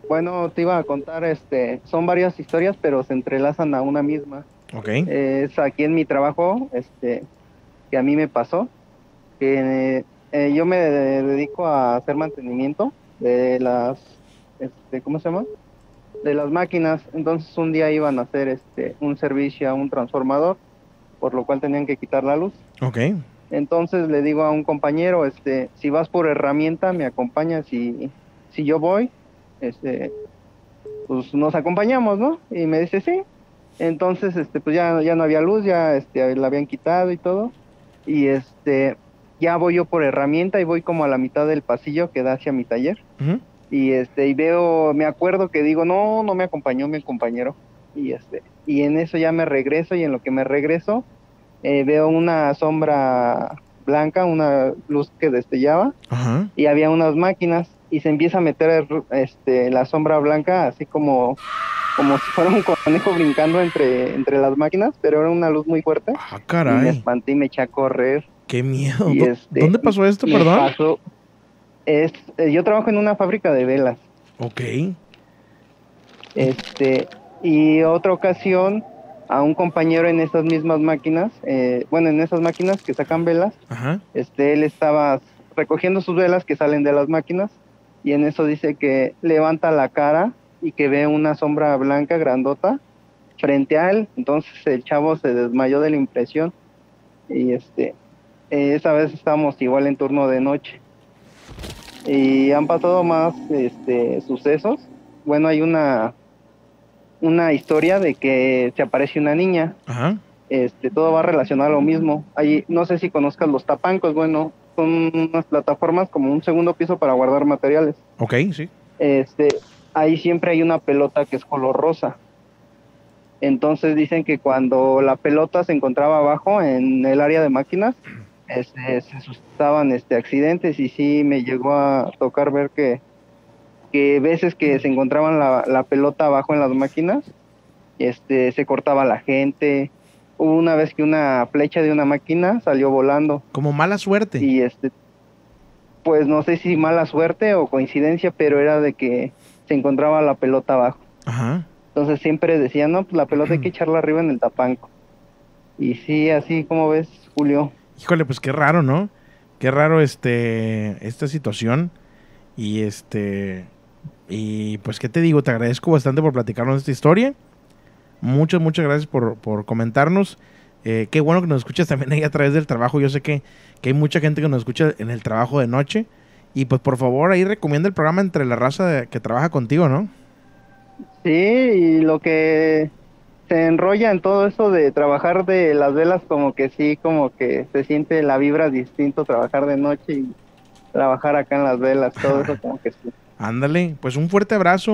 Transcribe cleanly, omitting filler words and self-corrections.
Bueno, te iba a contar, son varias historias, pero se entrelazan a una misma. Ok. Es aquí en mi trabajo, que a mí me pasó, que yo me dedico a hacer mantenimiento de ¿cómo se llama? De las máquinas. Entonces un día iban a hacer, un servicio a un transformador, por lo cual tenían que quitar la luz. Ok. Entonces le digo a un compañero, si vas por herramienta, me acompañas y si yo voy, este, pues nos acompañamos, ¿no? Y me dice, sí. Entonces, pues ya no había luz, ya, la habían quitado y todo. Y ya voy yo por herramienta y voy como a la mitad del pasillo que da hacia mi taller. Ujú. Y veo, me acuerdo que digo, no, no me acompañó mi compañero. Y en eso ya me regreso y en lo que me regreso, veo una sombra blanca, una luz que destellaba Ajá. y había unas máquinas y se empieza a meter, la sombra blanca así como si fuera un conejo brincando entre las máquinas, pero era una luz muy fuerte Ah, y me caray. espanté y me eché a correr Qué miedo. y ¿Dónde pasó esto, me perdón? pasó, yo trabajo en una fábrica de velas, Ok. Y... este, y otra ocasión a un compañero en esas mismas máquinas, bueno, en esas máquinas que sacan velas, Ajá. él estaba recogiendo sus velas que salen de las máquinas y en eso dice que levanta la cara y que ve una sombra blanca grandota frente a él. Entonces el chavo se desmayó de la impresión y esa vez estábamos igual en turno de noche y han pasado más sucesos. Bueno, hay una historia de que se aparece una niña. Ajá. Todo va relacionado a lo mismo. Ahí, no sé si conozcas los tapancos, bueno, son unas plataformas como un segundo piso para guardar materiales. Ok, sí. Este, ahí siempre hay una pelota que es color rosa. Entonces dicen que cuando la pelota se encontraba abajo en el área de máquinas, se suscitaban accidentes y sí me llegó a tocar ver que veces que se encontraban la pelota abajo en las máquinas, se cortaba la gente. Hubo una vez que una flecha de una máquina salió volando Como mala suerte. y pues no sé si mala suerte o coincidencia, pero era de que se encontraba la pelota abajo. Ajá. Entonces siempre decían, no, pues la pelota hay que echarla arriba en el tapanco. Y sí, así como ves, Julio. Híjole, pues qué raro, ¿no? Qué raro esta situación. Y y pues qué te digo, te agradezco bastante por platicarnos esta historia. Muchas gracias por comentarnos. Qué bueno que nos escuchas también ahí a través del trabajo. Yo sé que hay mucha gente que nos escucha en el trabajo de noche. Y pues por favor ahí recomienda el programa entre la raza que trabaja contigo, ¿no? Sí, y lo que se enrolla en todo eso de trabajar de las velas, como que sí, como que se siente la vibra distinto trabajar de noche y trabajar acá en las velas, todo eso como que sí. Ándale, pues un fuerte abrazo.